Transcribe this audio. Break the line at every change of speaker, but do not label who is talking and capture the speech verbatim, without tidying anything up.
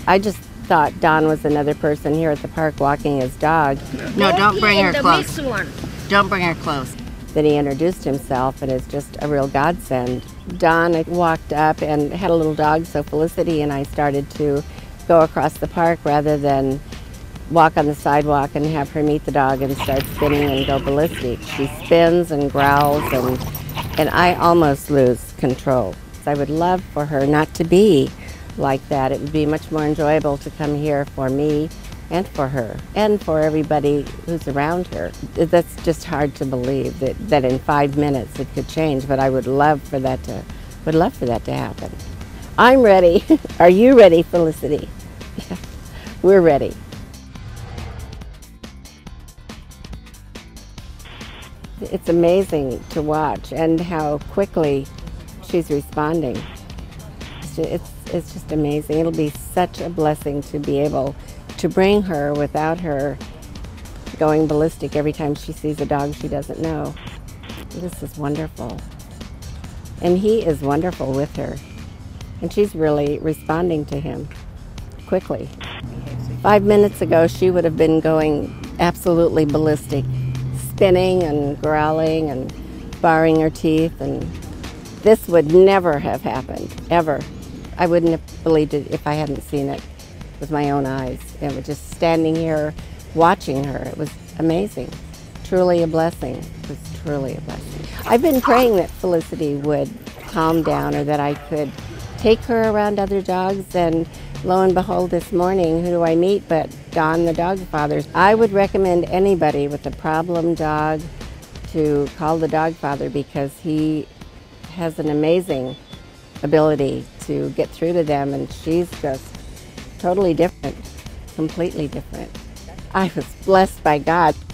I just thought Don was another person here at the park walking his dog.
No, don't bring her
the
close.
mixed one.
Don't bring her close.
Then he introduced himself and is just a real godsend. Don walked up and had a little dog, so Felicity and I started to go across the park rather than walk on the sidewalk and have her meet the dog and start spinning and go ballistic. She spins and growls, and, and I almost lose control. I would love for her not to be like that. It would be much more enjoyable to come here for me and for her and for everybody who's around her. That's just hard to believe that, that in five minutes it could change, but I would love for that to would love for that to happen. I'm ready. Are you ready, Felicity? Yeah, we're ready. It's amazing to watch and how quickly she's responding. It's just, it's, it's just amazing. It'll be such a blessing to be able to bring her without her going ballistic every time she sees a dog she doesn't know. This is wonderful. And he is wonderful with her. And she's really responding to him quickly. Five minutes ago, she would have been going absolutely ballistic, spinning and growling and baring her teeth, and this would never have happened, ever. I wouldn't have believed it if I hadn't seen it with my own eyes. It was just standing here watching her. It was amazing. Truly a blessing. It was truly a blessing. I've been praying that Felicity would calm down, or that I could take her around other dogs, and lo and behold, this morning, who do I meet but Don the dog father. I would recommend anybody with a problem dog to call the dog father, because he has an amazing ability to get through to them, and she's just totally different, completely different. I was blessed by God.